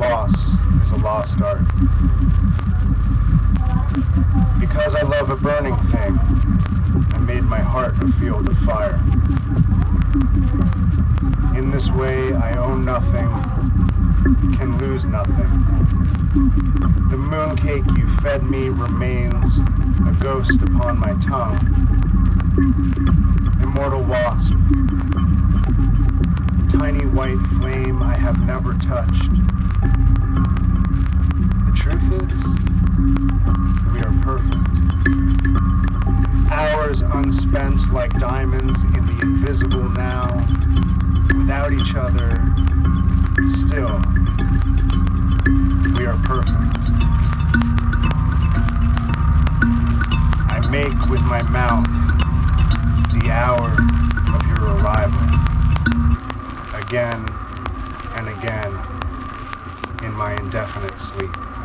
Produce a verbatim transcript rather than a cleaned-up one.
loss is a lost art. Because I love a burning thing, I made my heart a field of fire. In this way, I own nothing, can lose nothing. The mooncake you fed me remains a ghost upon my tongue. Immortal wasp, tiny white flame I have never touched. The truth is, we are perfect. Hours unspent like diamonds in the invisible now, without each other, still, we are perfect. I make with my mouth the hour of your arrival, again and again in my indefinite sleep.